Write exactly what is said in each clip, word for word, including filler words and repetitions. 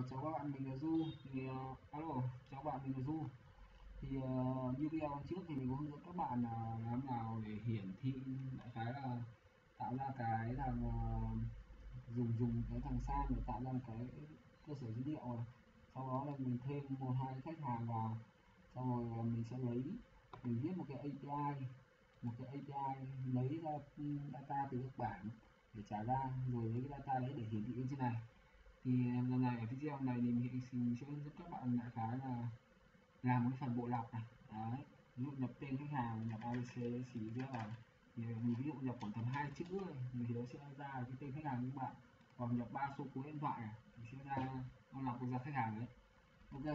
chào các bạn, mình là Du. Thì uh, alo, chào các bạn, mình là Du. Thì uh, như video trước thì mình có hướng dẫn các bạn là làm nào để hiển thị đại khái là tạo ra cái thằng uh, dùng dùng cái thằng Sam để tạo ra một cái cơ sở dữ liệu này. Sau đó là mình thêm một hai khách hàng vào, xong rồi uh, mình sẽ lấy mình viết một cái a pê i một cái a pê i lấy ra data từ các bảng để trả ra, rồi lấy cái data đấy để hiển thị bên trên này. Thì lần này ở video này thì mình sẽ hướng dẫn các bạn đại khái là làm cái phần bộ lọc này. Đấy, ví dụ nhập tên khách hàng, nhập a bê xê xí giữa vào, thì mình ví dụ nhập khoảng tầm hai chữ thôi thì nó sẽ ra cái tên khách hàng của các bạn, hoặc nhập ba số cú điện thoại này thì sẽ ra nó lọc được ra khách hàng đấy. Ok,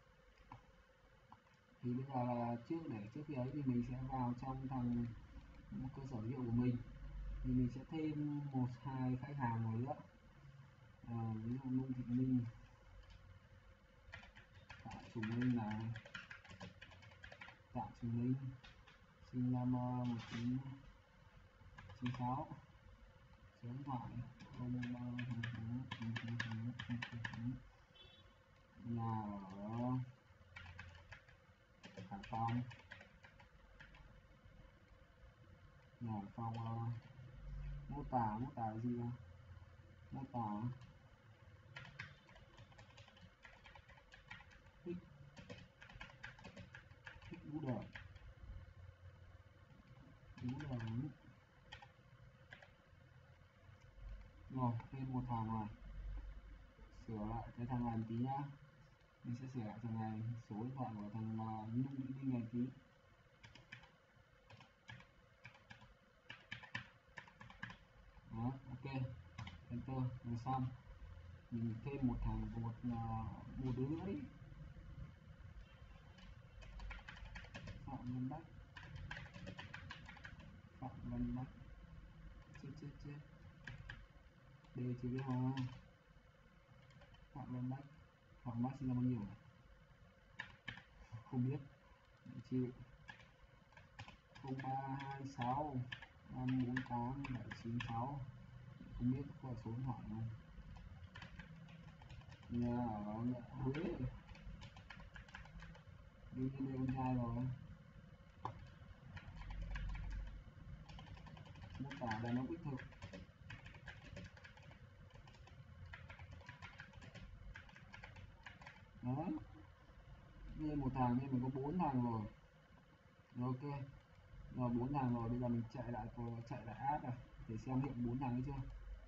thì bây giờ là trước để trước khi ấy thì mình sẽ vào trong thằng cơ sở dữ liệu của mình, thì mình sẽ thêm một hai khách hàng vào nữa. À, ví dụ Nông Thị Minh, Tạ Chủ Minh là Tạ Chủ Minh sinh năm một chín chín sáu, số điện thoại không ba chín chín chín chín chín chín, nhà ở Hải Phòng, nhà Hải Phòng. Uh, mô tả mô tả là gì không? Mô tả thích thích bú đời bú đời rồi, thêm một thằng này, sửa lại cái thằng này một tí nhá. Mình sẽ sửa lại thằng này, số điện thoại của thằng Nhung Thị Minh này tí. Đó, ok, enter rồi xong. Mình thêm một thằng một một đứa nữa đi, Phạm Văn Bách. Phạm Văn Bách chết chết chết D chứ biết không? Phạm Văn Bách Phạm Văn Bách sinh năm bao nhiêu? Không biết, chịu. Không ba hai sáu năm bốn tám bảy chín sáu, không biết có số điện thoại không. Nhà ở Huế, đương nhiên đây con trai rồi. Mô tả đàn ông đích thực. Đó, như một thằng nên mình có bốn thằng rồi. Rồi ok, rồi bốn thằng rồi, bây giờ mình chạy lại chạy lại app này để xem hiện bốn thằng ấy chưa.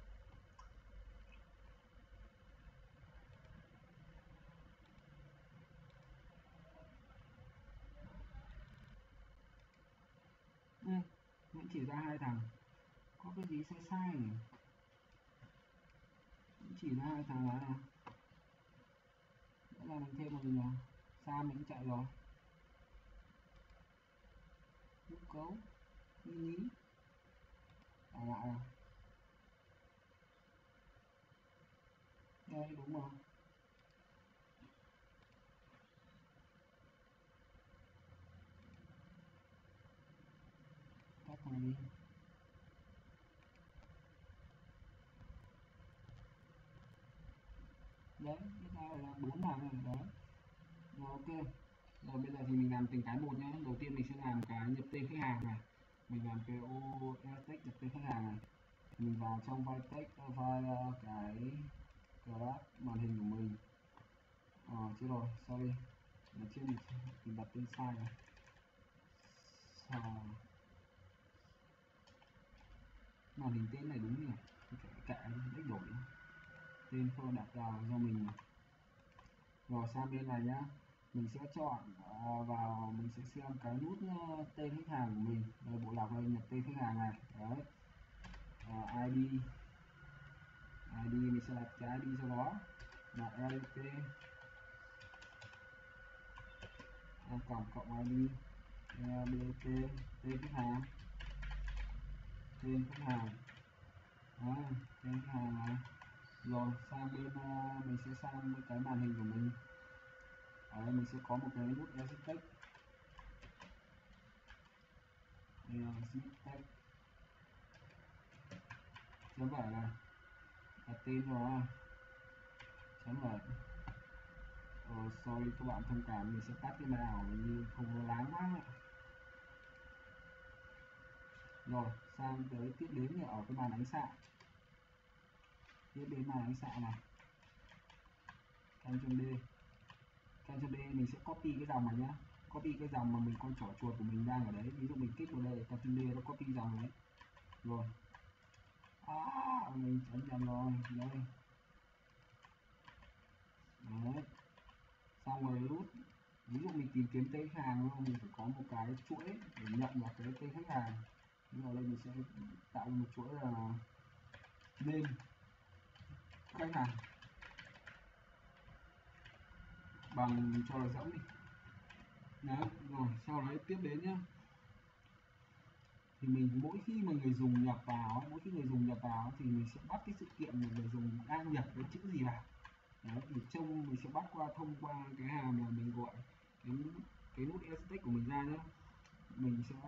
Ừ, vẫn chỉ ra hai thằng, có cái gì sai sai nhỉ? Vẫn chỉ ra hai thằng là nữa là mình thêm một mình Sam mình cũng chạy rồi, hữu cấu mini à lại à đây đúng rồi. Tắt thằng đi. Đấy, cái ra là bốn thằng này đó. Rồi ok, rồi bây giờ thì mình làm từng cái một nhé. Đầu tiên mình sẽ làm cái nhập tên khách hàng này, mình làm cái ô text nhập tên khách hàng này. Mình vào trong file text file cái graph màn hình của mình. Ờ chết rồi, sorry, là trên mình đặt tên sai này. Sao màn hình tên này đúng nhỉ? Kệ cách đổi tên không đặt vào do mình. Rồi sang bên này nhá, mình sẽ chọn uh, vào, mình sẽ xem cái nút uh, tên khách hàng của mình, rồi bộ lọc này nhập tên khách hàng này. Đấy, uh, i đê i đê mình sẽ đặt cái i đê sau đó là lờ tê cộng cộng i đê lờ tê tên khách hàng, tên khách hàng. Đó, tên khách hàng này. Rồi sang bên uh, mình sẽ sang bên cái màn hình của mình. Ở đây mình sẽ có một cái nút exit text, exit text chấm phải là đặt tên rồi, chấm rồi. Ờ, sorry các bạn thông cảm, mình sẽ tắt cái nào như không có láng quá. Rồi sang tới tiếp đến thì ở cái màn ánh xạ, tiếp đến màn ánh xạ này, Ctrl D, Ctrl D mình sẽ copy cái dòng này nhá, copy cái dòng mà mình con trỏ chuột của mình đang ở đấy, ví dụ mình kích vào đây, Ctrl D nó copy dòng đấy. Rồi à, mình chấn nhầm rồi đây. Đấy, xong rồi rút, ví dụ mình tìm kiếm tên khách hàng không, mình phải có một cái chuỗi để nhận vào cái tên khách hàng. Bây giờ đây mình sẽ tạo một chuỗi là name khách hàng bằng cho là rỗng đi. Đấy, rồi sau đấy tiếp đến nhá, thì mình mỗi khi mà người dùng nhập vào, mỗi khi người dùng nhập vào thì mình sẽ bắt cái sự kiện mà người dùng đang nhập cái chữ gì vào. Đấy, thì trông mình sẽ bắt qua thông qua cái hàm là mình gọi cái cái nút estate của mình ra nhé, mình sẽ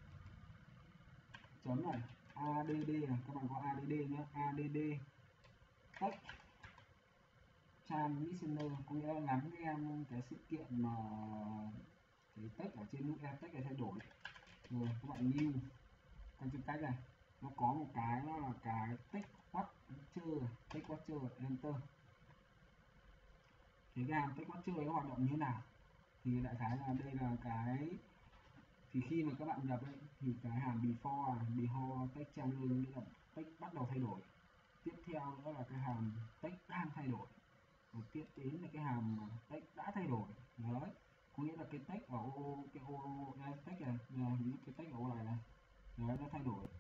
chấm này add này, các bạn có add nhé, add text trang listener, có nghĩa là lắng nghe cái sự kiện mà cái text ở trên nút text này thay đổi. Rồi các bạn new trong trên text này nó có một cái đó là cái text watcher, text watcher enter. Thì cái hàm text watcher nó hoạt động như thế nào thì đại khái là đây là cái, thì khi mà các bạn nhập ấy, thì cái hàm before before text change nghĩa là text bắt đầu thay đổi, tiếp theo nữa là cái hàm text đang thay đổi, rồi tiếp đến là cái hàm text đã thay đổi. Đấy, có nghĩa là cái text ở ô cái ô text này, ví dụ cái text ở ô này này, đấy nó thay đổi.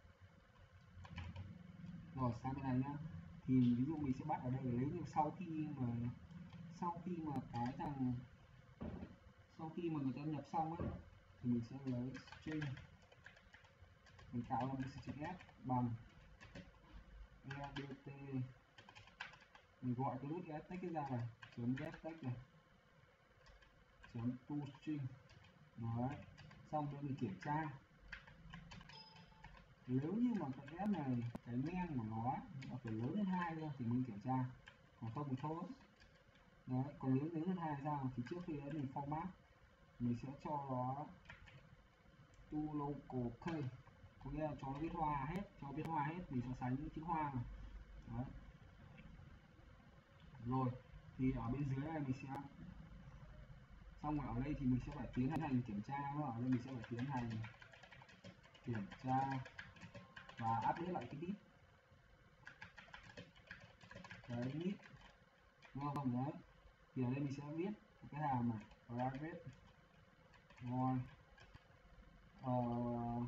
Rồi sang bên này nhá, thì ví dụ mình sẽ bắt ở đây, nếu như sau khi mà sau khi mà cái thằng sau khi mà người ta nhập xong ấy thì mình sẽ lấy string, mình tạo ra một string s bằng edt, mình gọi cái nút get text ra này, chấm get text này, chấm to string. Đấy, xong rồi mình kiểm tra, nếu như mà cái s này cái men của nó nó phải lớn hơn hai thôi thì mình kiểm tra, còn không thì thôi. Đấy, còn nếu lớn hơn hai sao thì trước khi đấy mình format mình sẽ cho nó to local case, có nghĩa là cho nó viết hoa hết, cho viết hoa hết, mình so sánh những chữ hoa này. Đấy. Rồi thì ở bên dưới này mình sẽ xong rồi, ở đây thì mình sẽ phải tiến hành kiểm tra, ở đây mình sẽ phải tiến hành kiểm tra và update lại cái bit cái bit đúng không? Đấy, thì ở đây mình sẽ viết cái hàm này private void uh,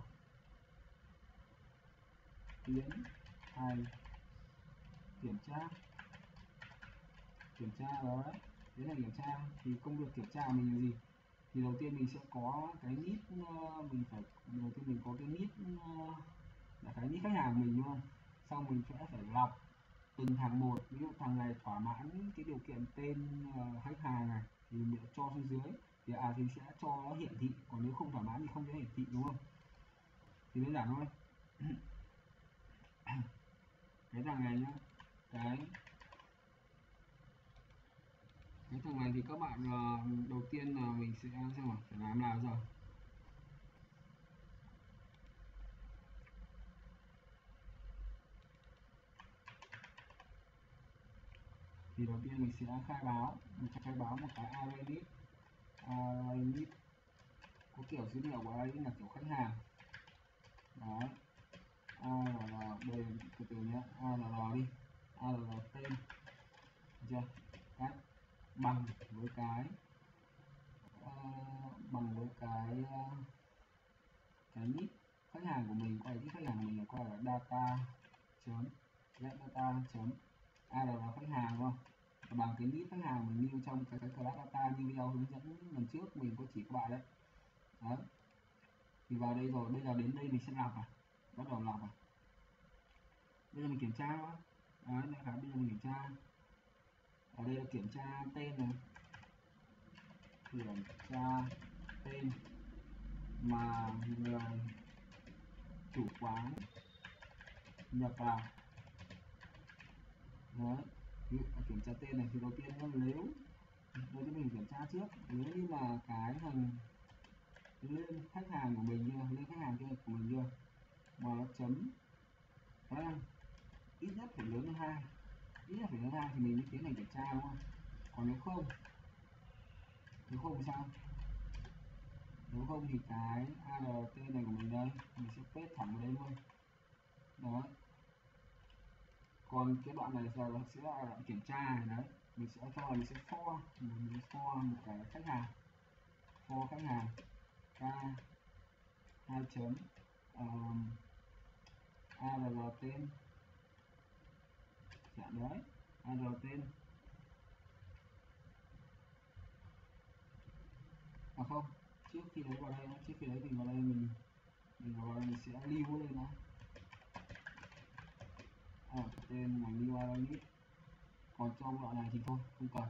tiến hành kiểm tra kiểm tra đó đấy, tiến hành kiểm tra. Thì công việc kiểm tra mình là gì, thì đầu tiên mình sẽ có cái nít, mình phải đầu tiên mình có cái nít là cái nít khách hàng mình đúng không, xong mình sẽ phải lọc từng thằng một, ví dụ thằng này thỏa mãn cái điều kiện tên uh, khách hàng này thì mình sẽ cho xuống dưới, thì à thì sẽ cho nó hiển thị, còn nếu không thỏa mãn thì không sẽ hiển thị, đúng không? Thì đơn giản thôi. Cái thằng này nhá, cái cái thằng này thì các bạn uh, đầu tiên là mình sẽ xem nào, phải làm nào giờ. Thì đầu tiên mình sẽ khai báo, mình sẽ khai báo một cái array list, array list có kiểu dữ liệu của array list là kiểu khách hàng. Đấy, arr đây từ từ nhé, arr đi, arr tên, được chưa? Đấy, bằng với cái uh, bằng với cái uh, cái nick khách hàng của mình, quay cái khách hàng của mình là qua là data chấm get data chấm arr khách hàng đúng không, bằng cái nick khách hàng mình lưu trong cái cái class data như video hướng dẫn lần trước mình có chỉ các bạn đấy. Đấy, thì vào đây rồi, bây giờ đến đây mình sẽ lọc à, bắt đầu lọc à, bây giờ mình kiểm tra đó. Đấy, đại khái bây giờ mình kiểm tra, ở đây là kiểm tra tên này, kiểm tra tên mà người chủ quán nhập vào. Đấy, Ví dụ kiểm tra tên này thì đầu tiên nó nếu đối với mình kiểm tra trước, nếu như mà cái thằng lên khách hàng của mình chưa, lên khách hàng kia của mình chưa mà nó chấm rank ít nhất phải lớn hơn hai, ít nhất phải lớn hơn hai thì mình mới tiến hành kiểm tra đúng không? Còn nếu không, nếu không thì sao? Nếu không thì cái a rờ tê này của mình đây mình sẽ paste thẳng vào đây luôn. Đó. Còn cái đoạn này giờ sẽ là đoạn kiểm tra này đấy, mình sẽ cho là mình sẽ for mình for một cái khách hàng, for khách hàng k hai chấm um, a rờ tên dạng đấy, a rờ tên à không, trước khi đấy vào đây trước khi đấy mình vào đây mình mình vào đây mình sẽ lưu lên đó à, tên mình lưu vào đây. Còn trong đoạn này thì thôi không cần,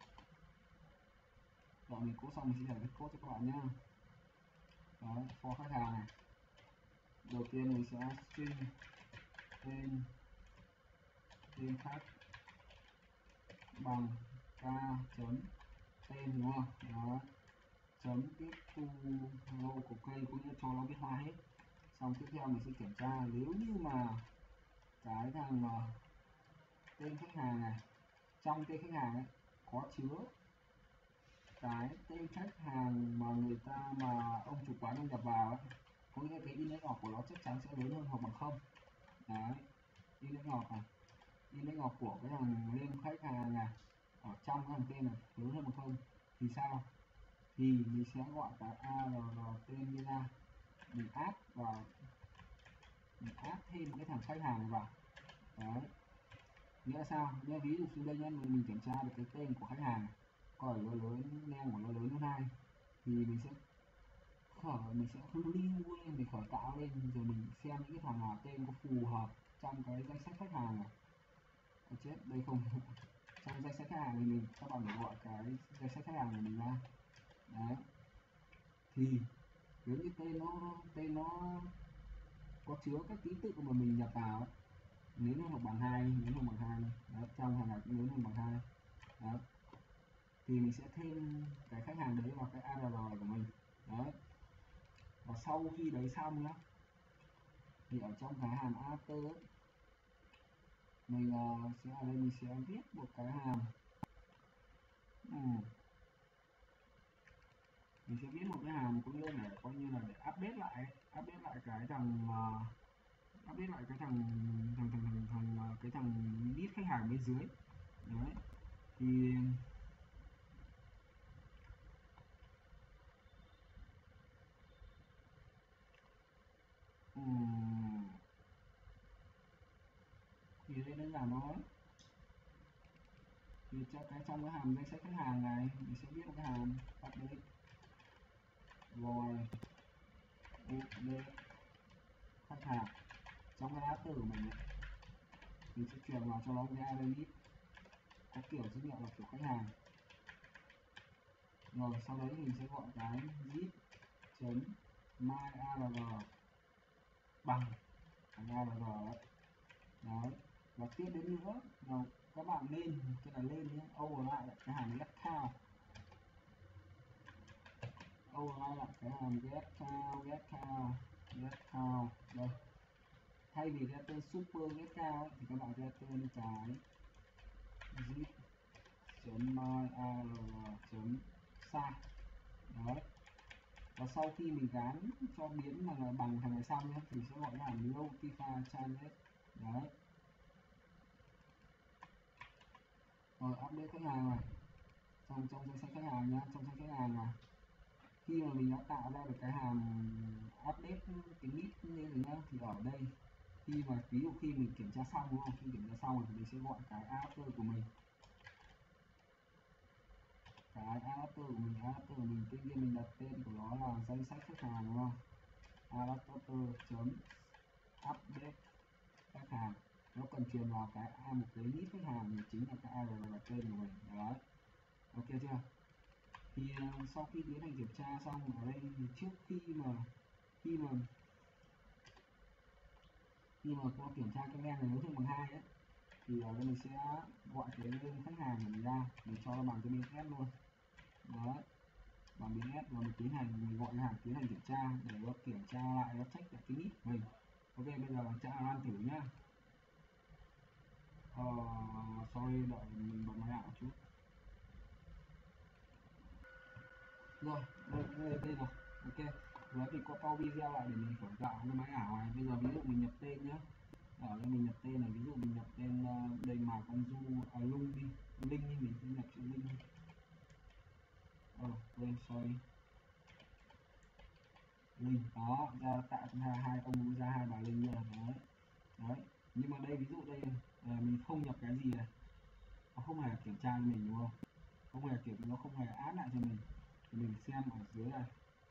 đoạn mình code xong mình sẽ giải thích code cho các bạn nhé. Đó, for khách hàng này, đầu tiên mình sẽ string tên tên khách bằng k chấm tên đúng không? Đó, chấm tiếp thu lô của cây cũng như cho nó biết hoa hết. Xong tiếp theo mình sẽ kiểm tra nếu như mà cái thằng uh, tên khách hàng này, trong tên khách hàng ấy có chứa cái tên khách hàng mà người ta mà ông chủ quán ông nhập vào ấy, có nghĩa cái index ngọc của nó chắc chắn sẽ lớn hơn hoặc bằng không. Đấy, index ngọc này, index ngọc của cái thằng lên khách hàng này ở trong cái thằng tên này lớn hơn bằng không thì sao? Thì mình sẽ gọi cái arr tên như ra, mình add vào, mình add thêm cái thằng khách hàng vào. Đấy, nghĩa là sao? Nghĩa ví dụ xuống đây nhé, mình kiểm tra được cái tên của khách hàng coi nó lớn, name của nó lớn hơn hai thì mình sẽ khởi mình sẽ lưu lên, mình khởi tạo lên rồi mình xem những cái thằng nào tên có phù hợp trong cái danh sách khách hàng này. À, chết đây không trong danh sách khách hàng thì mình các bạn phải gọi cái danh sách khách hàng của mình ra. Đấy, thì nếu như tên nó tên nó có chứa các ký tự mà mình nhập vào, nếu nó bằng hai, nếu nó bằng hai, đó, trong hàng này cũng nếu nó bằng hai, đó, thì mình sẽ thêm cái khách hàng đấy vào cái arr của mình. Đấy, và sau khi đấy xong nhá, thì ở trong cái hàm after ấy, mình uh, sẽ ở đây mình sẽ viết một cái hàm uhm. mình sẽ viết một cái hàm cũng như để coi như là để update lại update lại cái thằng uh, update lại cái thằng thằng thằng thằng, thằng cái thằng list khách hàng bên dưới. Đấy, thì uhm. thì đây đơn giản thôi, thì cho cái trong cái hàm danh sách khách hàng này mình sẽ viết một cái hàm update rồi update khách hàng trong cái after của mình này, mình sẽ truyền vào cho nó ra đây list có kiểu dữ liệu là kiểu khách hàng. Rồi sau đấy mình sẽ gọi cái zip chấm myarr bằng cái arr đấy. Đấy, và tiếp đến nữa là các bạn lên cái này lên nhé, override lại cái hàm get count, override lại cái hàm get count get count get count. Đây, thay vì cái tên super get count ấy, thì các bạn sẽ tên cái zip chấm myarr chấm size. Đấy, và sau khi mình gán cho biến là bằng thằng này xong nhé, thì sẽ gọi là notify channel. Đấy, rồi update khách hàng này, trong trong danh sách khách hàng nhá, trong danh sách khách hàng này khi mà mình đã tạo ra được cái hàm update cái list như này nhá, thì ở đây khi mà ví dụ khi mình kiểm tra xong đúng không, khi kiểm tra xong rồi thì mình sẽ gọi cái after của mình, cái after của mình after của mình tuy nhiên mình đặt tên của nó là danh sách khách hàng đúng không, adapter chấm update khách hàng, nó cần truyền vào cái a một cái list khách hàng thì chính là cái arr là tên của mình. Đấy, ok chưa? Thì uh, sau khi tiến hành kiểm tra xong ở đây thì trước khi mà khi mà khi mà có kiểm tra cái len này lớn hơn bằng hai ấy, thì ở đây mình sẽ gọi cái tên khách hàng của mình ra, mình cho nó bằng cái bên S luôn. Đấy, bằng bên S và mình tiến hành mình gọi cái hàng tiến hành kiểm tra để nó kiểm tra lại, nó check lại cái nick của mình. Ok, bây giờ chạy run thử nhá. Ờ, sorry, đợi mình bật máy ảo chút. Rồi, đây, đây, đây rồi. Ok, rồi thì có pause video lại để mình khởi tạo cái máy ảo này. Bây giờ ví dụ mình nhập tên nhá. Ở đây mình nhập tên này, ví dụ mình nhập tên uh, đây mà con du à, lung đi, linh đi, mình sẽ nhập chữ linh. Ờ, quên, sorry. Linh, đó, ra tạo ra hai ông ra hai bà linh rồi, đấy. Đấy, nhưng mà đây ví dụ đây à, mình không nhập cái gì này, nó không hề kiểm tra cho mình đúng không? Không hề kiểm, nó không hề áp lại cho mình. Thì mình xem ở dưới này.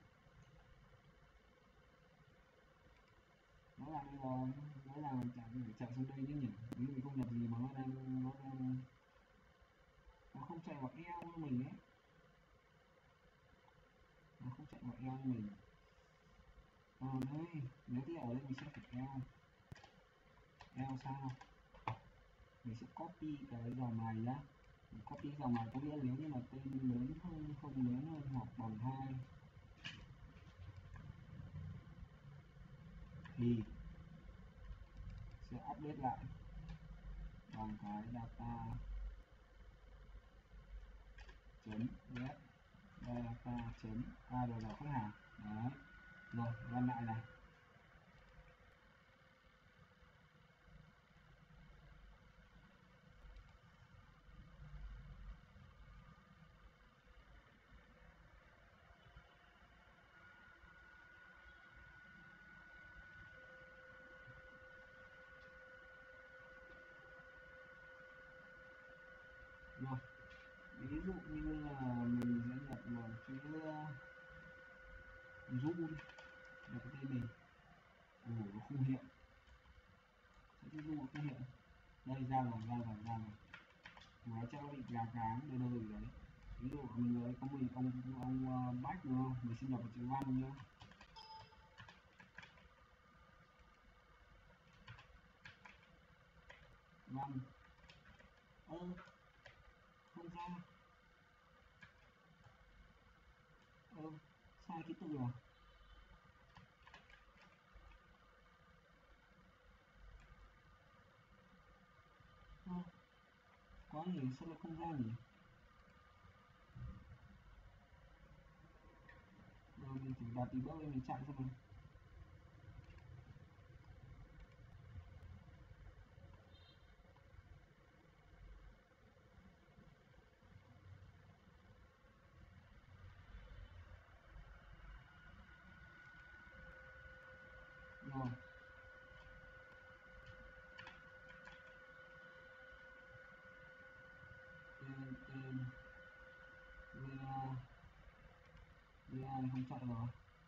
Nó là bây giờ nó là chạy phải chạy xuống đây chứ nhỉ, nếu mình không nhập gì mà nó đang nó đang nó không chạy vào eo của mình ấy, nó không chạy vào eo của mình. Ờ đây, nếu thì ở đây mình sẽ phải eo eo sao mình sẽ copy cái dòng này nhá, mình copy dòng này có nghĩa nếu như là tên lớn hơn không lớn hơn hoặc bằng hai thì sẽ update lại bằng cái data chấm get data chấm add khách hàng. Đấy, rồi run lại này. Rồi, ví dụ như là mình sẽ nhập vào chữ du đi, nhập cái tên mình. Ồ, nó không hiện, chữ du không hiện. Đây, ra rồi, ra rồi, ra rồi. Nó chắc nó bị gà cán đây đâu rồi đấy. Ví dụ mình lấy có mình ông ông uh, Bách đúng không? Mình xin nhập vào chữ văn nhá. Văn. Ơ, không ra. Ơ, sai ký tự rồi. Ơ, có gì sao lại không ra nhỉ? Rồi mình thử đặt tí bước lên mình chạy xem nào. Rồi. Tên tên va va không chạy rồi.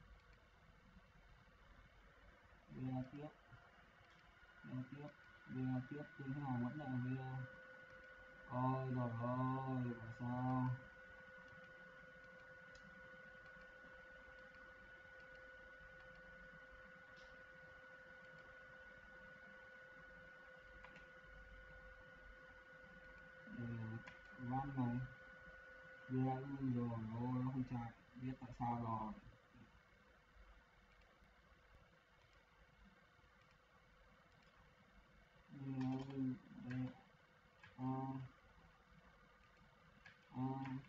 Va tiếp. Va tiếp. Va tiếp tên khách hàng vẫn là va. Ôi rồi ơi, bảo sao? Văn này va ui rồi ôi nó không chạy, biết tại sao rồi. Đây, đây, à, à,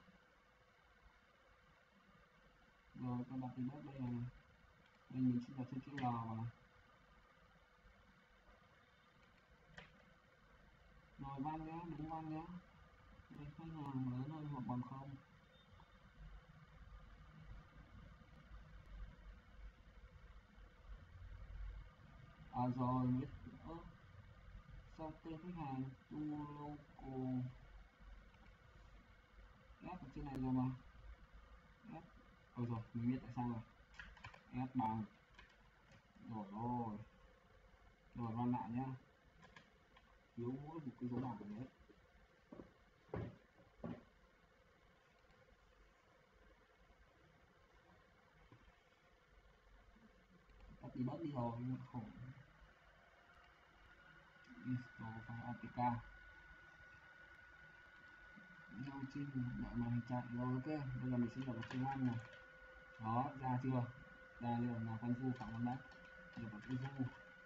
rồi các bạn tìm bớt đây này, đây mình sẽ đặt trên chữ L vào. Rồi văn nhé, đúng văn nhé. Đây khách hàng lớn hơn hoặc bằng không. À rồi biết. Ơ, sao tên khách hàng to local F ở trên này rồi mà. F. Ôi rồi, mình biết tại sao rồi. F bằng. Rồi ôi. Rồi văn lại nhá. Thiếu mỗi một cái dấu đỏ của đấy. Tắt đi bớt đi rồi nhưng mà khổ. Install file a pê ca. Trinh đợi màn hình chạy rồi. Ok, bây giờ mình sẽ nhập vào chữ Văn này. Đó, ra chưa? Ra chưa? Là con Du Phạm Văn Bách. Nhập vào chữ Du,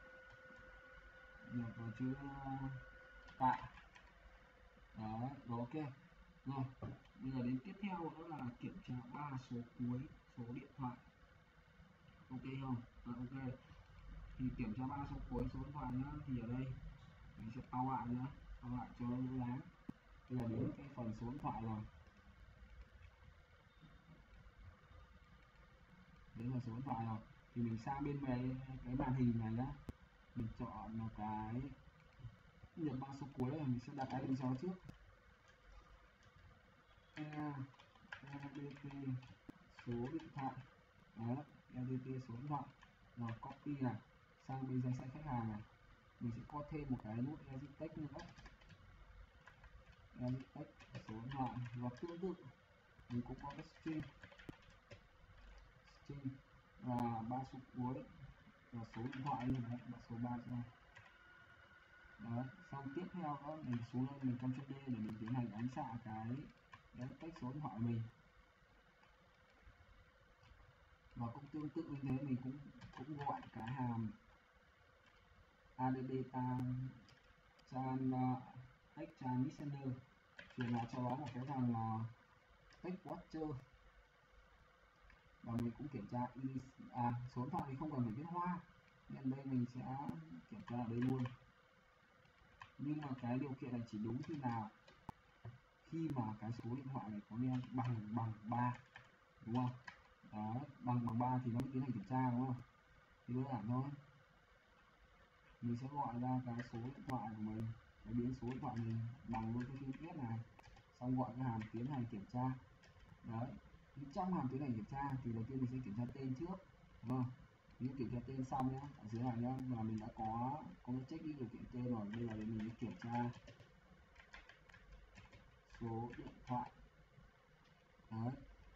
nhập vào chữ Tạ. Đó, rồi ok. Rồi, bây giờ đến tiếp theo đó là kiểm tra ba số cuối số điện thoại. Ok không? À, ok. Thì kiểm tra ba số cuối số điện thoại nhá. Thì ở đây mình sẽ tao lại nữa, tao lại cho nó láng. Bây giờ đến cái phần số điện thoại rồi. Đến là số điện thoại rồi. Thì mình sang bên cái cái màn hình này nhá. Mình chọn là cái nhập ba số cuối này, mình sẽ đặt cái lý do trước. E, EDT số điện thoại. Đó, EDT số điện thoại. Rồi copy này sang bên danh sách khách hàng này. Mình sẽ có thêm một cái nút edit text nữa. Edit text số điện thoại và tương tự mình cũng có cái string string và ba số cuối và số điện thoại như thế, là số ba này. Đó, xong tiếp theo đó mình xuống lên mình Ctrl D để mình tiến hành ấn xạ cái cái text số điện thoại của mình. Và cũng tương tự như thế mình cũng cũng gọi cái hàm add tan chan text chan listener, truyền lại cho nó một cái thằng uh, text watcher. Và mình cũng kiểm tra à, số điện thoại thì không cần phải viết hoa, nên đây mình sẽ kiểm tra ở đây luôn. Nhưng mà cái điều kiện này chỉ đúng khi nào khi mà cái số điện thoại này có đen bằng bằng ba, đúng không? Đó, bằng bằng ba thì nó mới tiến hành kiểm tra, đúng không? Thì đơn giản thôi. Mình sẽ gọi ra cái số điện thoại của mình, cái biến số điện thoại mình bằng luôn cái chi tiết này, xong gọi cái hàm tiến hành kiểm tra. Đấy, trong hàm tiến hành kiểm tra thì đầu tiên mình sẽ kiểm tra tên trước, đúng không? Nếu kiểm tra tên xong nhá, ở dưới này nhá, là mình đã có có check đi điều kiện tên rồi. Bây giờ thì mình sẽ kiểm tra số điện thoại. Đấy.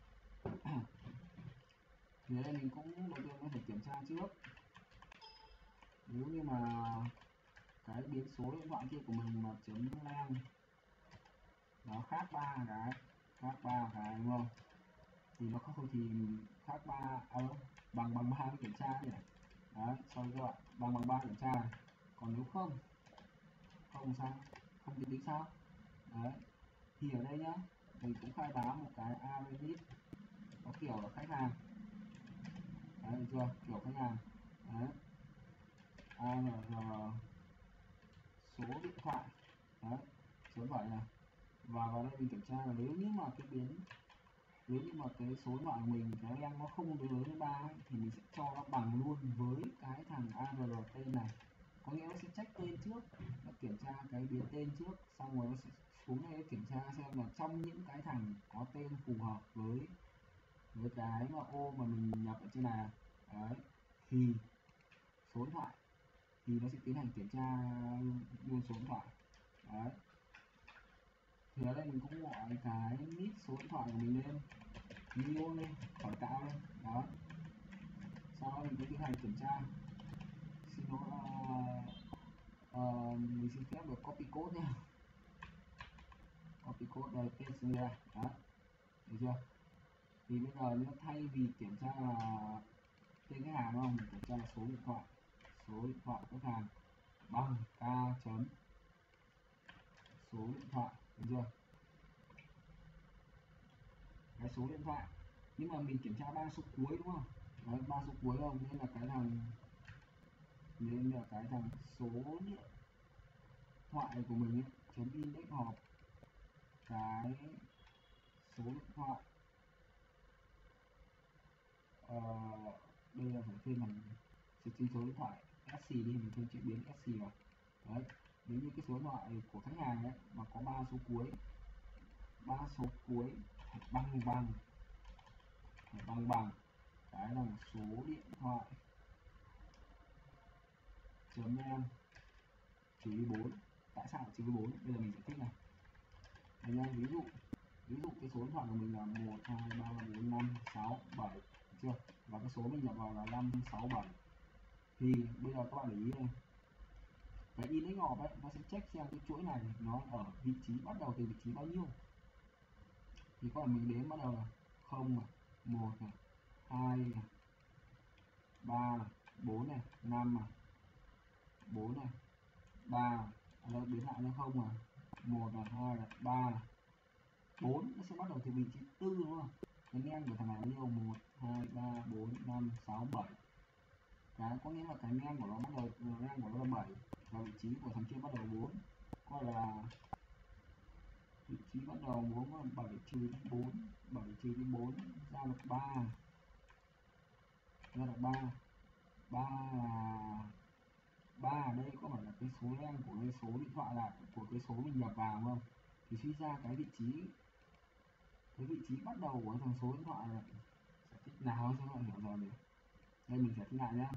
Thì đây mình cũng đầu tiên có thể kiểm tra trước. Nếu như mà cái biến số điện thoại kia của mình mà chấm len nó khác ba cái, khác ba cái đúng không? Thì nó không thì khác ba à, bằng bằng ba kiểm tra nhỉ. Đấy, xong các bạn bằng bằng ba kiểm tra này. Còn nếu không không sao, không thì tính sao? Đấy, thì ở đây nhá, mình cũng khai báo một cái address có kiểu là khách hàng. Đấy, được chưa? Kiểu khách hàng. Đấy, a rờ số điện thoại. Đấy, số điện thoại này. Và vào đây mình kiểm tra là nếu như mà cái biến nếu như mà cái số điện thoại của mình cái em nó không lớn đến ba thì mình sẽ cho nó bằng luôn với cái thằng a rờ tên này. Có nghĩa nó sẽ check tên trước, nó kiểm tra cái biến tên trước, xong rồi nó sẽ xuống đây kiểm tra xem là trong những cái thằng có tên phù hợp với với cái mà ô mà mình nhập ở trên này. Đấy, thì số điện thoại thì nó sẽ tiến hành kiểm tra luôn số điện thoại. Đấy, thì ở đây mình cũng gọi cái nick số điện thoại của mình lên, video lên, khởi tạo lên. Đó, sau đó mình cũng tiến hành kiểm tra. Xin lỗi, uh, uh, mình xin phép được copy code nha. Copy code đây, paste ra. Đó, được chưa? Thì bây giờ nếu thay vì kiểm tra là tên khách hàng, đúng không, mình kiểm tra là số điện thoại, số điện thoại khách hàng bằng k chấm số điện thoại, được chưa? Cái số điện thoại, nhưng mà mình kiểm tra ba số cuối, đúng không? Đấy, ba số cuối không, nên là cái thằng nên là cái thằng số điện thoại của mình ấy, chấm index hộp cái số điện thoại. Ờ, đây là phải thêm bằng chữ ký số điện thoại ét xê đi, mình thêm chữ biến ét xê vào. Đấy, nếu như cái số điện thoại của khách hàng ấy mà có ba số cuối, ba số cuối bằng bằng bằng bằng cái là số điện thoại chấm em trừ đi bốn. Tại sao trừ đi bốn? Bây giờ mình giải thích này. Đây nha, ví dụ ví dụ cái số điện thoại của mình là một hai ba bốn năm sáu bảy, chưa? Và cái số mình nhập vào là năm sáu bảy. Thì bây giờ các bạn để ý này, cái index hộp ấy nó sẽ check xem cái chuỗi này nó ở vị trí bắt đầu từ vị trí bao nhiêu. thì có phải mình đếm bắt đầu là không này, một này, hai này, ba này, bốn này, năm này, bốn này, ba này, ở đây biến lại nó không này, một này, hai này, ba này, bốn, nó sẽ bắt đầu từ vị trí tư đúng không? Cái men của thằng này bao nhiêu? một, hai, ba, bốn, năm, sáu, bảy. Cái có nghĩa là cái men của nó bắt đầu men của nó là bảy và vị trí của thằng kia bắt đầu bốn. Coi là vị trí bắt đầu bốn là bảy trừ đi bốn, bảy trừ đi bốn ra được ba. Ra được ba. ba là ba ở đây có phải là cái số len của cái số điện thoại là của cái số mình nhập vào không? Thì suy ra cái vị trí cái vị trí bắt đầu của thằng số điện thoại này giải thích nào cho các bạn hiểu rồi này. Đây mình giải thích lại nhá.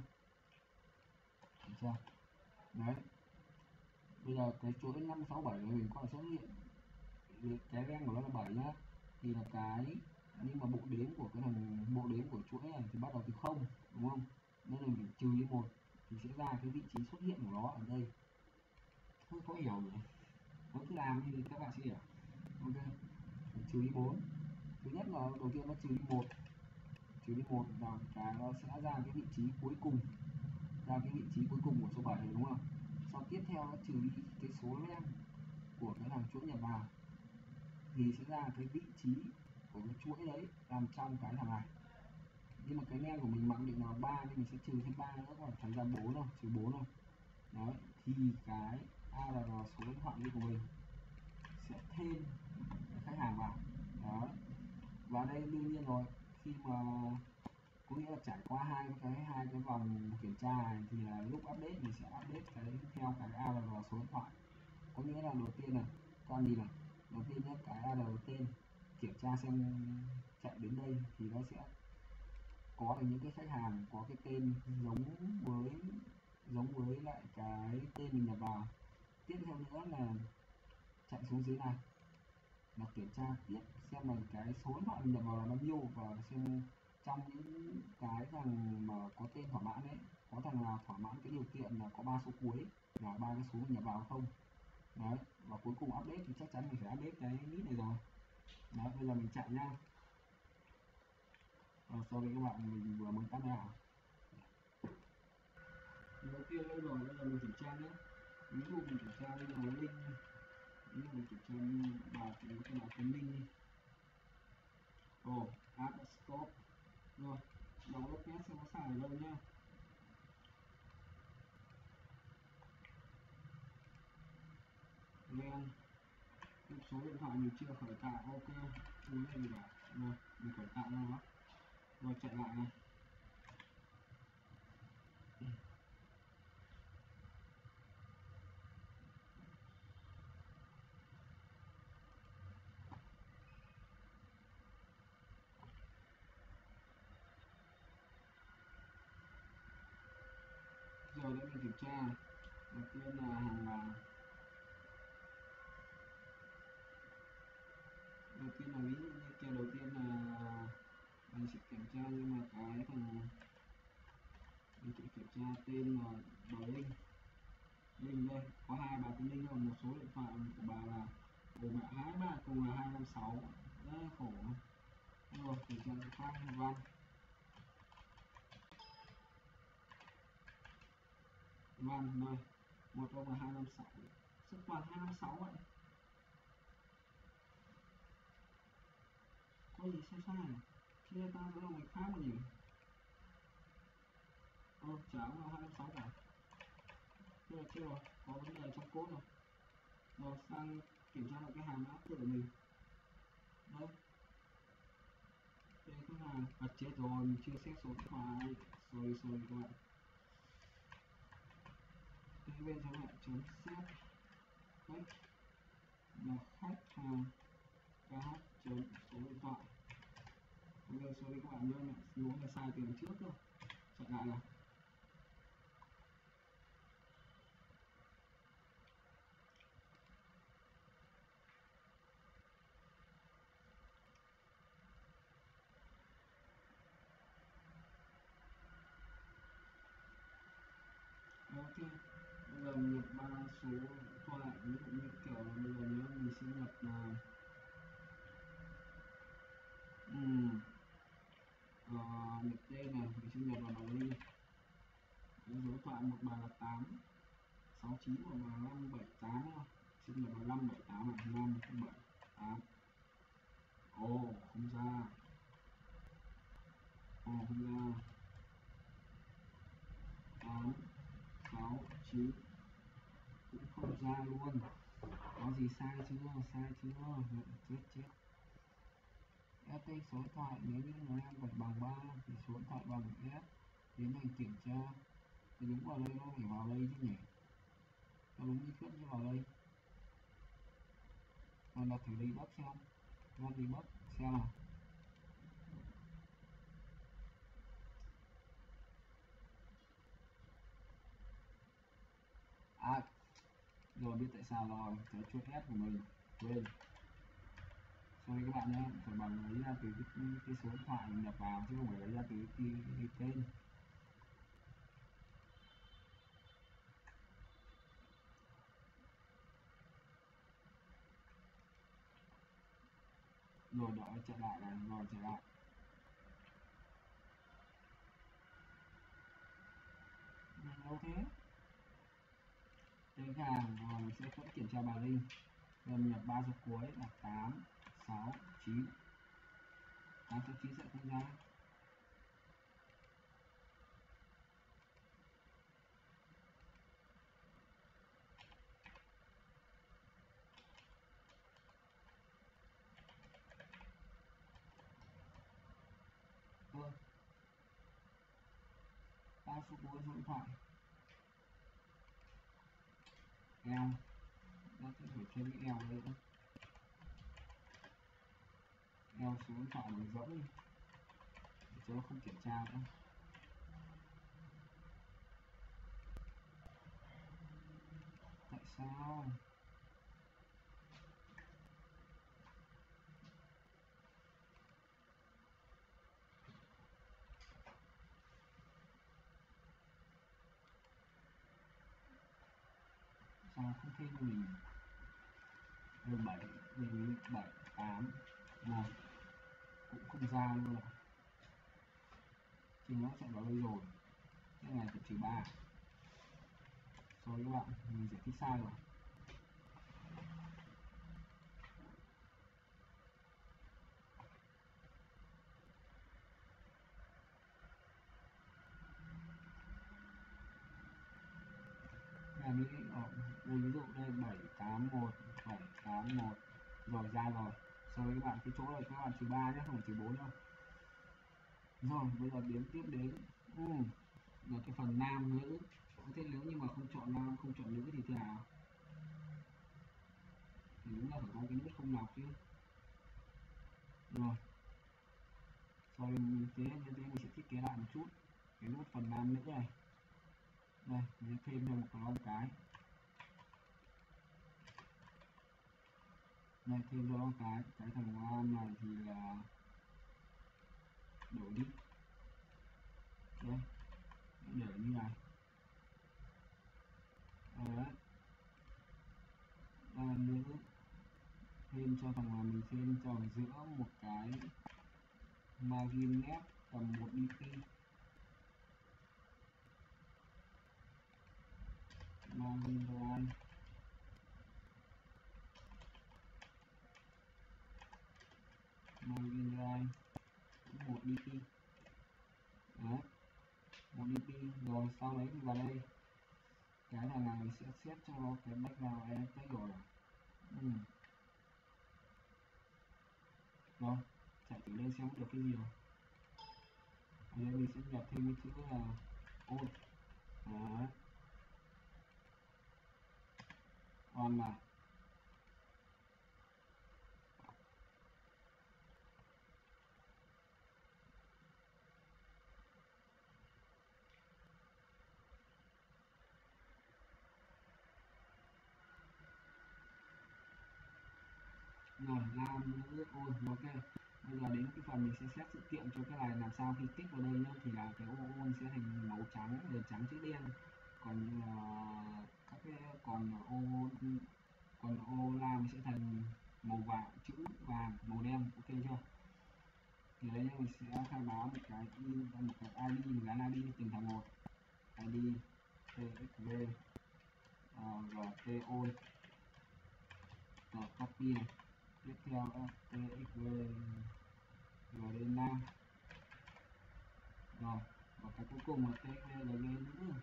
Được chưa? Đấy. Bây giờ cái chuỗi năm sáu bảy này mình có xuất hiện cái len của nó là bảy nhá. Thì là cái nhưng mà bộ đếm của cái thằng bộ đếm của chuỗi này thì bắt đầu từ không đúng không? Nên là mình trừ đi một thì sẽ ra cái vị trí xuất hiện của nó ở đây. Không có hiểu nhỉ? Nó cứ làm thì các bạn sẽ hiểu. Ok. Trừ đi bốn. Thứ nhất là đầu tiên nó trừ đi một. Trừ đi một vào cái nó sẽ ra cái vị trí cuối cùng. Ra cái vị trí cuối cùng của số bảy này đúng không? Sau tiếp theo nó trừ đi cái số len của cái thằng chuỗi nhập vào thì sẽ ra cái vị trí của cái chuỗi đấy nằm trong cái thằng này. Nhưng mà cái len của mình mặc định là ba nên mình sẽ trừ thêm ba nữa, còn thành ra bốn không? Trừ bốn không? Đấy, thì cái a rờ số điện thoại của mình sẽ thêm cái khách hàng vào. Đó. Và đây đương nhiên rồi, khi mà có nghĩa là trải qua hai cái hai cái vòng kiểm tra này thì là lúc update mình sẽ update cái theo cái a rờ số điện thoại. Có nghĩa là đầu tiên này, con gì này, đầu tiên nhé, cái a rờ tên kiểm tra xem chạy đến đây thì nó sẽ có được những cái khách hàng có cái tên giống với giống với lại cái tên mình nhập vào. Tiếp theo nữa là chạy xuống dưới này là kiểm tra tiếp xem là cái số điện thoại mình nhập vào là bao nhiêu và xem trong những cái thằng mà có tên thỏa mãn đấy có thằng nào thỏa mãn cái điều kiện là có ba số cuối là ba cái số mình nhập vào không. Đấy, và cuối cùng update thì chắc chắn mình phải update cái nick này rồi. Đấy, bây giờ mình chạy nha. À, sorry các bạn, mình vừa mới tắt ra. Đầu tiên đây rồi, bây giờ mình kiểm tra nhé. Ví dụ mình kiểm tra bây giờ nó link này. Ví dụ mình kiểm tra vào cái cái nào cái link đi. Ồ, add a stop. Rồi, nó lúc nhé xem nó xài ở đâu nhá. Len số điện thoại mình chưa khởi tạo, ok, không có gì cả. Rồi, mình khởi tạo ra nó. Rồi chạy lại này. Rồi để mình kiểm tra. Đầu tiên là hàng là đầu tiên là ví dụ như kia đầu tiên là mình sẽ kiểm tra nhưng mà cái thằng mình sẽ kiểm tra tên là bà Linh. Linh đây có hai bà tên Linh và một số điện thoại của bà là của mẹ hai ba cùng là hai năm sáu, rất là khổ. Rồi kiểm tra cái khác văn văn đây một ông là hai năm sáu, sức toàn hai năm sáu vậy. Có gì sai sai này kia ta sẽ là người khác mà nhỉ. Ơ chả là hai năm sáu cả. Thế là chưa rồi, có vấn đề trong code rồi. Rồi sang kiểm tra lại cái hàm mã của mình. Đây. Đây khách hàng, à chết rồi, mình chưa xét số điện thoại. Sorry sorry các bạn. Đây bên trong lại chấm xét. Đấy. Là khách hàng kh chấm số điện thoại. Ok, sorry các bạn nhớ này, đúng là sai từ trước cơ. Chạy lại nào. Ok, bây giờ mình nhập ba số điện thoại, ví dụ như kiểu là bây giờ nhớ mình sẽ nhập là sinh nhật và bảo ly. Số điện thoại một bài là tám sáu chín một là năm bảy tám, sinh nhật là năm bảy tám là năm bảy tám. Ồ không ra, ồ không ra. Tám sáu chín cũng không ra luôn. Có gì sai chưa, sai chưa, chết chết. ét tê số điện thoại nếu như nó đang phải bằng ba thì số điện thoại bằng S, tiến hành kiểm tra thì đúng vào đây, nó phải vào đây chứ nhỉ, nó đúng như thuyết như vào đây. Này là thử debug xem, run debug xem nào. À rồi, biết tại sao rồi, cái chuột S của mình quên. Sorry các bạn nhé, phải bằng lấy ra từ cái, cái số điện thoại mình nhập vào chứ không phải lấy ra từ cái, cái, cái tên. Rồi đợi chạy lại này, rồi chạy lại. Đâu thế? Đến hàng rồi mình sẽ vẫn kiểm tra bài linh. Rồi mình nhập ba số cuối là tám sáu chín. tám sáu chín sẽ không ra. Thôi. ba số cuối số điện thoại. Eo. Nó sẽ phải thêm cái eo đây nữa. Eo số điện thoại mình rỗng đi. Để cho nó không kiểm tra nữa. Tại sao? Sao không thêm cho mình? Rồi bảy, mình bảy, tám, một cũng không ra luôn. Thì nó chạy vào đây rồi. Cái này phải trừ ba. Rồi các bạn, mình giải thích sai rồi. Là như ở đây, ví dụ đây bảy tám một, bảy tám một, rồi ra rồi. Rồi các bạn, cái chỗ này các bạn trừ ba nhé, không phải trừ bốn đâu. Rồi bây giờ đến tiếp đến ừ, là cái phần nam nữ. Thế nếu như mà không chọn nam không chọn nữ thì thế nào? Thì đúng là phải có cái nút không lọc chứ. Rồi rồi mình thế như thế mình sẽ thiết kế lại một chút cái nút phần nam nữ này. Đây mình thêm cho một cái cái đây, thêm cho nó cái cái thằng nam này thì là đổi đi đây, để như này. Đấy. À, nữ thêm cho thằng là mình thêm cho giữa một cái margin nét tầm một dp, margin right margin right một dp. Đấy, một dp. Rồi sau đấy thì vào đây cái thằng này sẽ set cho nó cái background edit rồi. Ừ. Rồi chạy từ đây xem được cái gì rồi. Ở đây mình sẽ nhập thêm cái chữ là on. Đấy, on này. Rồi nam nữ on. Ok, bây giờ đến cái phần mình sẽ xét sự kiện cho cái này, làm sao khi kích vào đây nhá thì là cái ô on sẽ thành màu trắng, rồi trắng chữ đen, còn uh, các cái còn ô còn ô lam sẽ thành màu vàng, chữ vàng màu đen. Ok chưa? Thì đấy nhá, mình sẽ khai báo một cái in một cái i đê, mình gắn i đê từng thằng một, i đê txv uh, gt on rồi copy này, tiếp theo txv gd nam rồi, và cái cuối cùng là txv gd nữ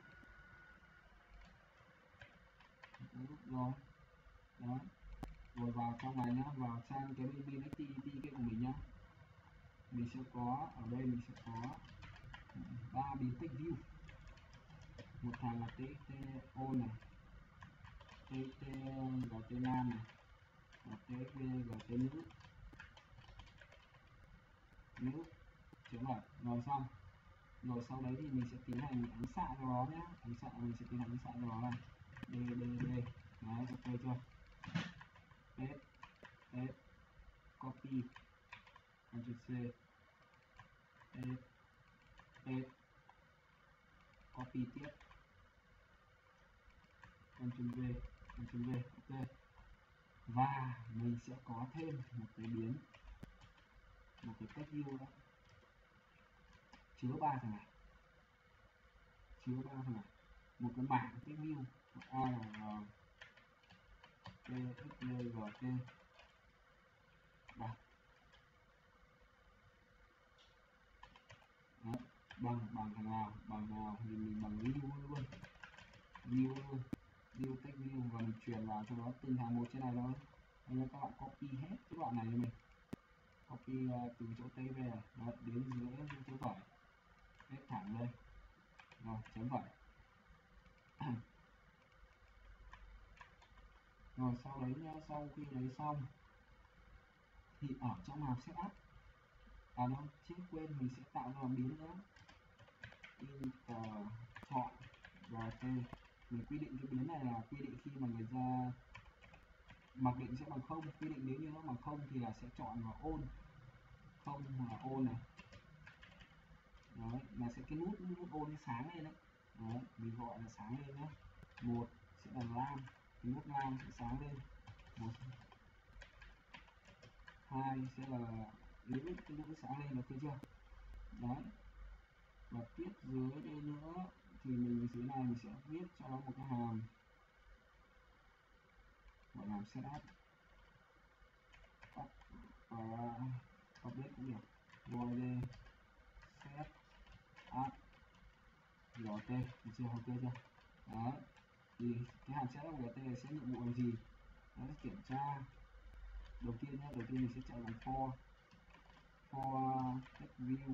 nữ rồi đó. Rồi vào trong này nhá, vào sang cái bin activity kia của mình nhá, mình sẽ có ở đây mình sẽ có ba biến tích view, một thằng là txto này, tt gt nam này và txv gt nữ nữ chấm bảy rồi xong. Rồi sau đấy thì mình sẽ tiến hành ấn xạ cho nó nhé, ấn xạ mình sẽ tiến hành ấn xạ cho nó này, d d d đấy, ok chưa, paste paste copy Ctrl C, paste paste copy tiếp, Ctrl V, Ctrl V, ok. Và mình sẽ có thêm một cái biến, một cái text view đó, chứa ba thằng này, chứa ba thằng này, một cái bảng text view, a là txv gt bằng đó, bằng bằng thằng nào, bằng nào thì mình bằng view luôn, view luôn, view text view, và mình truyền vào cho nó từng hàng một trên này thôi. Nên các bạn copy hết cái đoạn này cho mình, copy uh, từ chỗ tv này đó, đến dưới chỗ phẩy, hết thẳng đây rồi chấm phẩy. Rồi sau đấy nha, sau khi lấy xong thì ở trong hàm setup, à nó chưa quên mình sẽ tạo ra biến nữa, inter chọn và t, mình quy định cái biến này là quy định khi mà người ta mặc định sẽ bằng không, quy định nếu như nó bằng không thì là sẽ chọn vào on, không là on này, đấy là sẽ cái nút nút on sáng lên đấy, đấy mình gọi là sáng lên nhé, một sẽ là lam, cái nút lam sẽ sáng lên, một hai sẽ là nếu cái nút sáng lên, được chưa, đấy. Và tiếp dưới đây nữa thì mình dưới này mình sẽ viết cho nó một cái hàm gọi là setup up và update cũng được, void set up gt, được chưa, ok chưa, đấy thì cái hàm setup gt sẽ nhiệm vụ làm gì, nó sẽ kiểm tra đầu tiên nhé, đầu tiên mình sẽ chạy bằng for for text view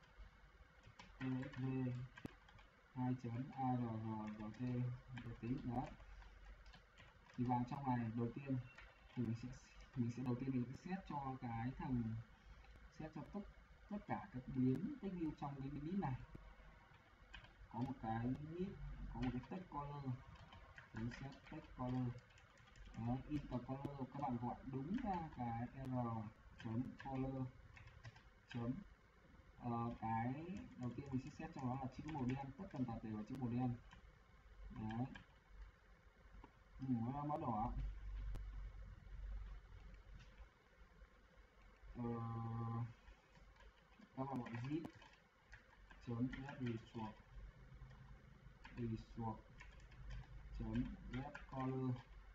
txv hai chấm arg gt để tính đó. Thì vào trong này đầu tiên thì mình sẽ mình sẽ đầu tiên mình sẽ set cho cái thằng set cho tất tất cả các biến text view trong cái list này có một cái list, có một cái text color, mình set text color đó, inter color các bạn gọi đúng ra cái r chấm color chấm uh, cái đầu tiên mình sẽ set cho nó là chữ màu đen, tất tần tật đều là chữ màu đen đấy, ừ, nó màu đỏ, ờ, các bạn gọi zip chấm resort resort chấm get color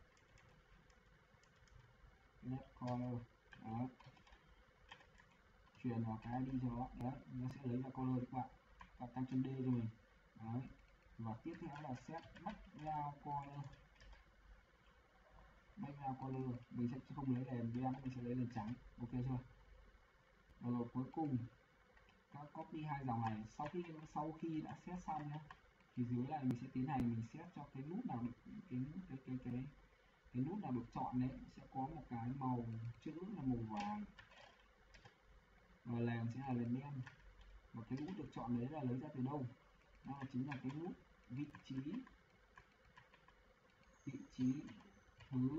get color đó, truyền vào cái i đê cho nó, đấy nó sẽ lấy ra color các bạn, và tăng chân D cho mình đấy. Và tiếp theo là set background color, background color mình sẽ không lấy đèn đen, mình sẽ lấy đèn trắng, ok chưa. Rồi cuối cùng các copy hai dòng này, sau khi sau khi đã set xong nhé, thì dưới này mình sẽ tiến hành mình set cho cái nút nào được cái cái cái cái cái nút nào được chọn đấy sẽ có một cái màu chữ là màu vàng và lèn sẽ là lèn đen, và cái nút được chọn đấy là lấy ra từ đâu, đó là chính là cái nút vị trí vị trí thứ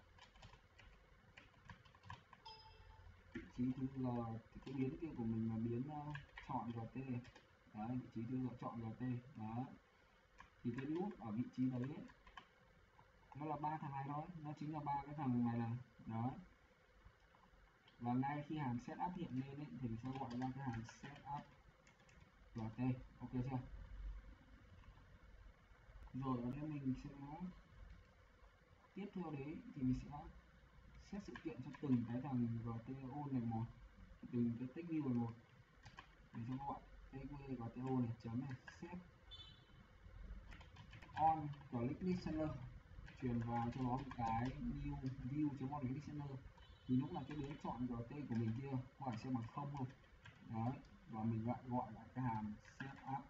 vị trí thứ g, cái biến kia của mình là biến uh, chọn gt đấy, vị trí thứ g chọn gt đó, thì cái nút ở vị trí đấy ấy, nó là ba thằng này thôi, nó chính là ba cái thằng này này đó. và ngay khi hàm setup hiện lên ấy, thì mình sẽ gọi ra cái hàm setup rt. Ok chưa? Rồi ở đây mình sẽ tiếp theo đấy thì mình sẽ set sự kiện cho từng cái thằng rto này một, từng cái text view này một. Mình sẽ gọi text rto này chấm này set on click listener, truyền vào cho nó một cái new view chấm on click listener. Thì lúc này cái biến chọn rt của mình kia có phải sẽ bằng không không? Đấy, và mình lại gọi lại cái hàm setup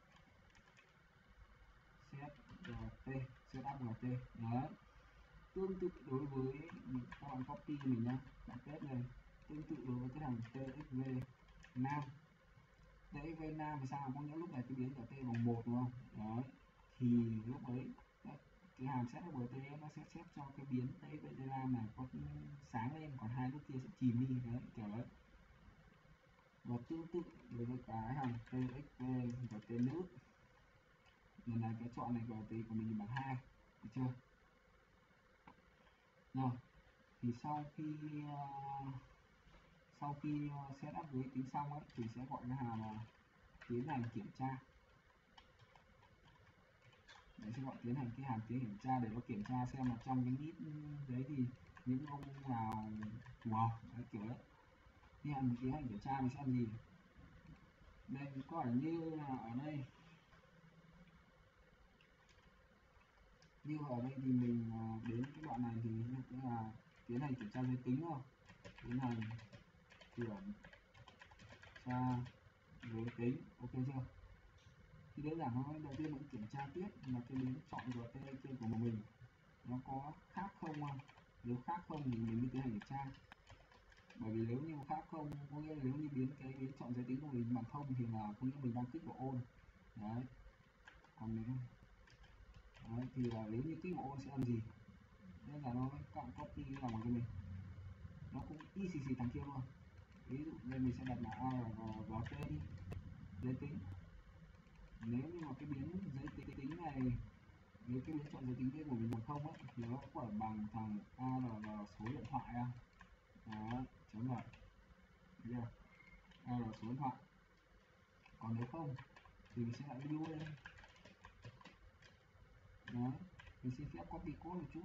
set rt setup rt. Đấy, tương tự đối với các bạn copy mình nhá, bạn test này, tương tự đối với cái thằng txv nam. txv nam thì sao? Có nghĩa lúc này cái biến rt bằng một đúng không? Đấy, thì lúc đấy cái hàm setup rt nó sẽ set cho cái biến txv nam này có sáng lên, còn hai lúc kia sẽ chìm đi. Đấy, kiểu đấy. Và tương tự đối với cái hàm txv rt nữ, lần này cái chọn này của rt của mình bằng hai, được chưa? Rồi, thì sau khi uh, sau khi uh, setup giới tính xong ấy thì sẽ gọi cái hàm là tiến hành kiểm tra. Đấy, sẽ gọi tiến hành cái hàm tiến kiểm tra để nó kiểm tra xem là trong cái list đấy thì những ông nào phù hợp. Đấy, kiểu đấy. Khi hàm tiến hành kiểm tra mình sẽ làm gì? Đây có vẻ như là ở đây như ở đây thì mình uh, đến cái đoạn này thì cũng là tiến hành kiểm tra giới tính thôi, tiến hành kiểm tra giới tính. Ok chưa? Thì đơn giản thôi, đầu tiên mình kiểm tra tiếp là cái biến chọn rt trên của mình nó có khác không không? Nếu khác không thì mình mới tiến hành kiểm tra. Bởi vì nếu như khác không, có nghĩa là nếu như biến cái biến chọn giới tính của mình bằng không thì là có nghĩa mình đang kích vào on. Đấy, còn nếu đấy, thì là nếu như kích vào on sẽ làm gì? Đơn giản thôi, các bạn copy làm vào cho mình, nó cũng y xì xì thằng kia luôn. Ví dụ đây mình sẽ đặt là a vào rt đi, giới tính. Nếu như mà cái biến giới tính này, nếu cái biến chọn giới tính kia của mình bằng không ấy thì nó có phải bằng thằng a là số điện thoại à? Đó, chấm vậy. Yeah. A là số điện thoại. Còn nếu không thì mình sẽ lại lưu lên. Đấy, mình xin phép copy code một chút.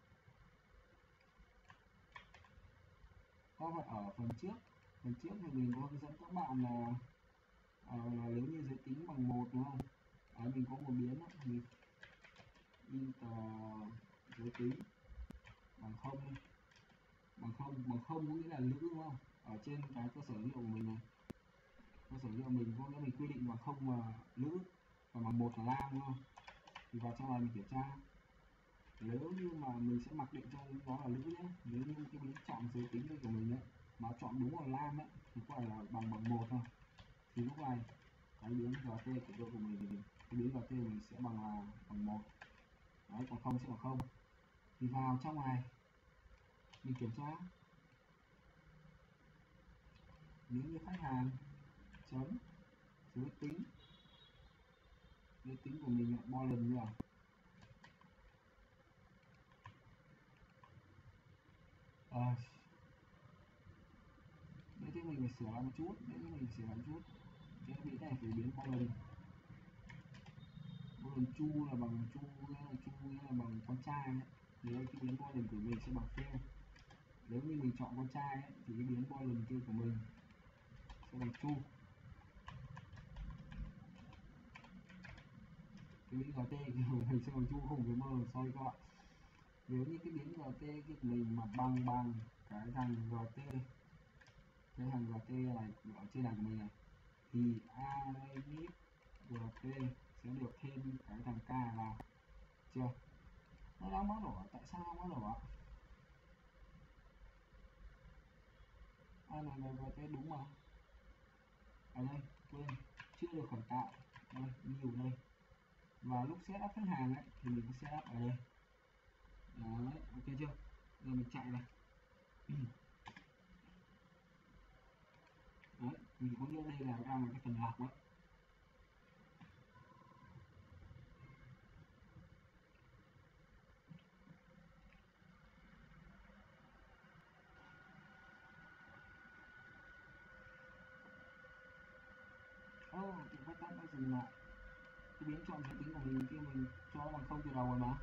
Có phải ở phần trước, phần trước thì mình có hướng dẫn các bạn là uh, nếu như giới tính bằng một đúng không? Đấy, mình có một biến đó, mình inter giới tính bằng không đi, bằng không bằng không có nghĩa là nữ đúng không? Ở trên cái cơ sở dữ liệu của mình này, cơ sở dữ liệu mình có nghĩa mình quy định bằng không là nữ và bằng một là nam đúng không? Thì vào trong này mình kiểm tra, nếu như mà mình sẽ mặc định cho nó là nữ nhé, nếu như cái biến chọn giới tính của mình ấy nó chọn đúng là nam ấy thì có phải là bằng bằng một thôi, thì lúc này cái biến rt của đội của mình thì cái biến rt của mình sẽ bằng là bằng một. Đấy, còn không sẽ là không. Thì vào trong này mình kiểm tra, nếu như khách hàng chấm giới tính, giới tính của mình bao lần nữa. À, nếu thế mình phải sửa lại một chút, nếu như mình sửa lại một chút, cái biến này phải biến bao lần. Bao lần chu là bằng chu, nghĩa là chu nghĩa là bằng con trai ấy. Thì đây cái biến bao lần của mình sẽ bằng fail. Nếu như mình chọn con trai ấy, thì cái biến bao lần kia của mình sẽ bằng chu. Cái biến rt của mình sẽ bằng chu không với mơ, sorry các bạn. Nếu như cái biến rt của mình mà bằng bằng cái thằng rt, cái thằng rt này ở trên này của mình này, thì array rt sẽ được thêm cái thằng k vào. Chưa? Nó đang báo đỏ, tại sao báo đỏ? A này là rt đúng mà. Ở đây quên, chưa được khởi tạo. Đây, new đây. Và lúc setup khách hàng ấy thì mình sẽ setup ở đây. Đấy, ok chưa? Giờ mình chạy này. Đấy, mình có nghĩa đây là đang là cái phần lọc đấy. Ô, thì phát tắt nó dừng lại. Cái biến chọn giới tính của mình kia mình cho bằng không từ đầu rồi mà.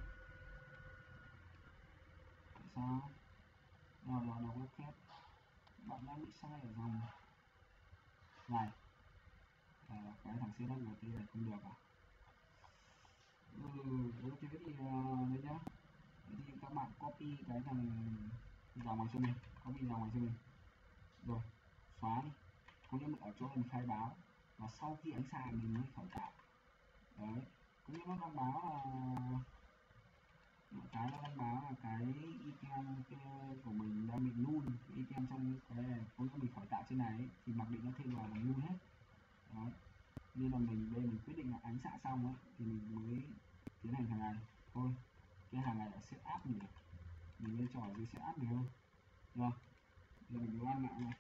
Tại sao? Rồi rồi đầu web khép. Bạn đang bị sai ở dòng này. À, cái thằng xê hát giê tê này không được à? Ừ, thế thì uh, đấy nhá. Thế thì các bạn copy cái thằng dòng này cho mình, copy dòng này cho mình. Rồi, xóa đi. Có nghĩa ở chỗ mình khai báo và sau khi ánh xạ mình mới khởi tạo. Đấy, có nghĩa nó đang báo là cái nó đang báo là cái item của mình đang bị null, item trong cái này có nghĩa mình khởi tạo trên này ấy, thì mặc định nó thêm vào là null hết. Đấy, nên là mình đây mình quyết định là ánh xạ xong ấy thì mình mới tiến hành thằng này thôi. Cái hàng này là setup mình mình lên trò dưới setup được không? Rồi, giờ mình loan lại này.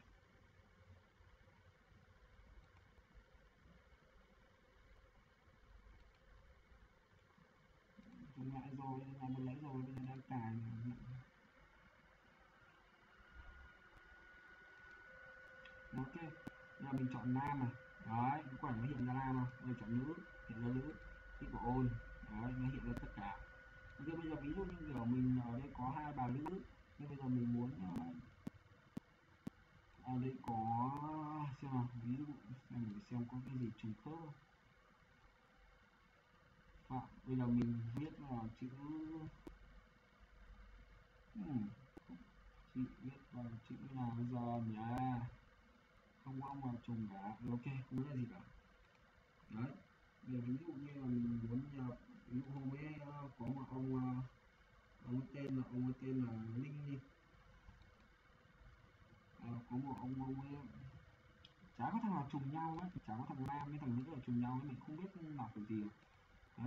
Dùng lại rồi, là mình lấy rồi, bây giờ đang cài này. Ok, giờ mình chọn nam này. Đấy, cái quả nó hiện ra nam không? Rồi chọn nữ, hiện ra nữ, tích của ôn. Đấy, nó hiện ra tất cả. Ok, bây giờ ví dụ như kiểu mình ở đây có hai bà nữ, nhưng bây giờ mình muốn ở đây có xem nào, ví dụ xem để xem có cái gì trùng khớp không. À, bây giờ mình viết là chữ hmm, chị viết vào chữ nào bây giờ nhỉ? Không có ông nào trùng cả. Ok, không biết là gì cả. Đấy, bây giờ ví dụ như là mình muốn nhập, ví dụ hôm ấy có một ông ông tên là ông ấy tên là Linh đi. À, có một ông ông ấy chả có thằng nào trùng nhau ấy, chả có thằng nam với thằng nữ là trùng nhau ấy, mình không biết làm kiểu gì. Đấy,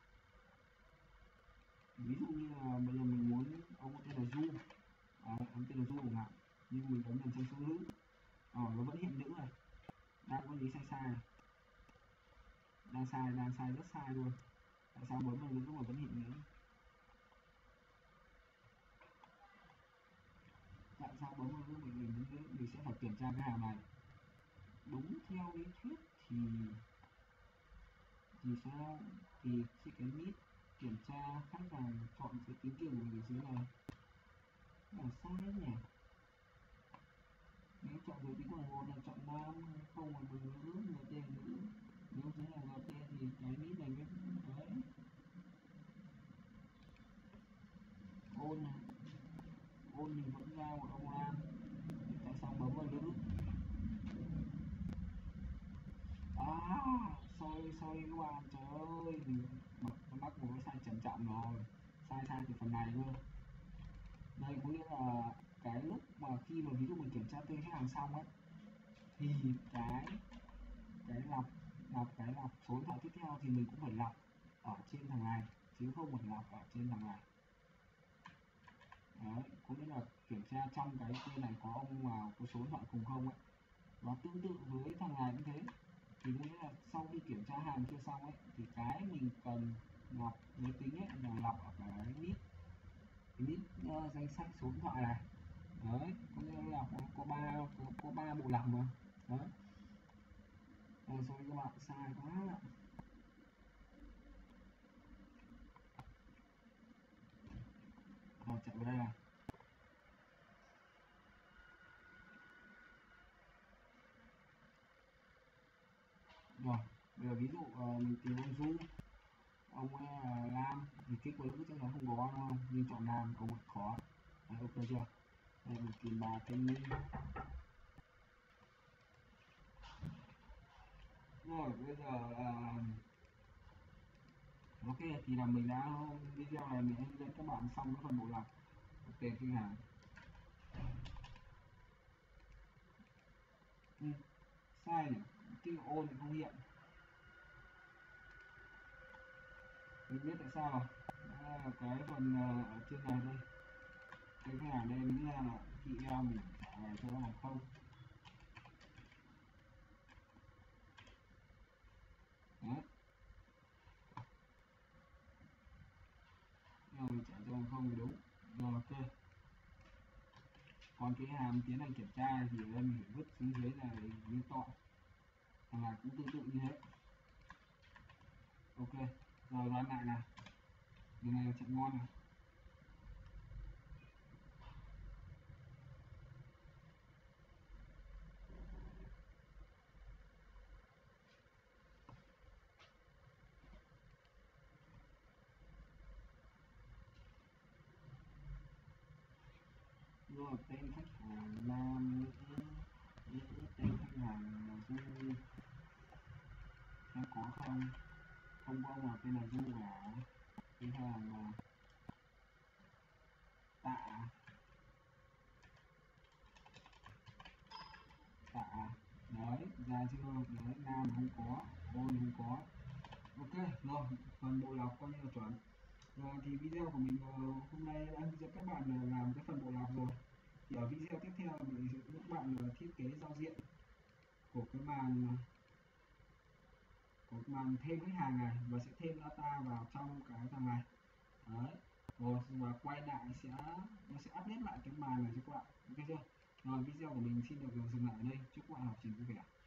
ví dụ như là bây giờ mình muốn ông tên là Du, à, ông tên là Du chẳng hạn, nhưng mình ấn lần sang số nữ, ờ nó vẫn hiện nữ này, đang có gì sai sai này, đang sai đang sai rất sai luôn. Tại sao bấm vào nữ mà vẫn hiện nữ? Tại sao bấm vào nữ mình mình mình, mình sẽ phải kiểm tra cái hàm này. Đúng theo lý thuyết thì thì sao thì khi cái nít kiểm tra khách hàng chọn cái tính tiền của mình dưới này là sai nhỉ. Nếu chọn giới tính của một là chọn nam, không là mình nữ, người tên nữ. Nếu thế là người tên thì cái nít này mới đấy. Ôn này, ôn mình vẫn ra một ông nam, tại sao bấm vào nữ? À, sorry sorry các bạn, trời ơi, mình mắc một cái sai trầm trọng rồi, sai sai từ phần này luôn. Đây có nghĩa là cái lúc mà khi mà ví dụ mình kiểm tra tên khách hàng xong ấy thì cái cái lọc lọc cái lọc số điện thoại tiếp theo thì mình cũng phải lọc ở trên thằng này chứ không phải lọc ở trên thằng này. Đấy, có nghĩa là kiểm tra trong cái tên này có ông nào có số điện thoại cùng không ấy, và tương tự với thằng này cũng thế. Thì có nghĩa là sau khi kiểm tra hàng kia xong ấy thì cái mình cần lọc giới tính ấy là lọc ở cái list cái list uh, danh sách số điện thoại này. Đấy, có nghĩa là có, có ba có, có ba bộ lọc mà. Đấy, rồi rồi các bạn sai quá. Rồi chạy vào đây này. Rồi bây giờ ví dụ uh, mình tìm ông Du, ông ấy là nam thì kích của nữ chắc chắn không có đúng không, nhưng chọn nam ông ấy khó. Đấy, ok chưa? Đây mình tìm bà tên Minh. Rồi bây giờ uh, ok thì là mình đã video này mình hướng dẫn các bạn xong cái phần bộ lọc. Ok khách hàng. Ừ, sai nhỉ, cái ôn thì không hiện. Mình biết tại sao rồi. À, cái phần uh, ở trên này đây, cái khách hàng đây nghĩ ra là chị em mình trả về cho nó là không. Đấy, nhưng mình trả cho bằng không thì đúng. Rồi ok, còn cái hàm tiến hành kiểm tra thì ở đây mình phải vứt xuống dưới này như tọa. thằng này cũng tương tự như thế. Ok rồi, đoán lại này, đường này là trận ngon này. Rồi tên khách hàng nam nữ, nữ tên khách hàng là Du, em có không? Không có mà tên là Du cả. Tên khách hàng là Tạ, Tạ đấy, ra chưa? Đấy, nam không có, ôn không có. Ok rồi, phần bộ lọc coi như là chuẩn. Rồi thì video của mình uh, hôm nay đã hướng dẫn các bạn uh, làm cái phần bộ lọc rồi. Thì ở video tiếp theo mình sẽ hướng dẫn các bạn uh, thiết kế giao diện của cái màn uh, của cái màn thêm khách hàng này, và sẽ thêm data vào trong cái thằng này. Đấy. Rồi và quay lại sẽ nó sẽ update lại cái màn này cho các bạn. Ok chưa? Rồi video của mình xin được dừng lại ở đây. Chúc các bạn học trình vui vẻ.